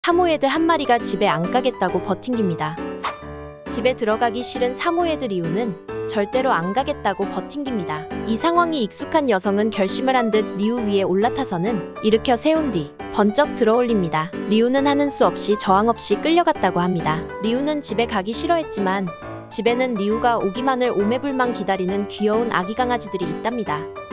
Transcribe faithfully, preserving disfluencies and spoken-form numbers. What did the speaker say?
사모예드 한 마리가 집에 안 가겠다고 버팅깁니다. 집에 들어가기 싫은 사모예드 리우는 절대로 안 가겠다고 버팅깁니다. 이 상황이 익숙한 여성은 결심을 한 듯 리우 위에 올라타서는 일으켜 세운 뒤 번쩍 들어올립니다. 리우는 하는 수 없이 저항 없이 끌려갔다고 합니다. 리우는 집에 가기 싫어했지만 집에는 리우가 오기만을 오매불망 기다리는 귀여운 아기 강아지들이 있답니다.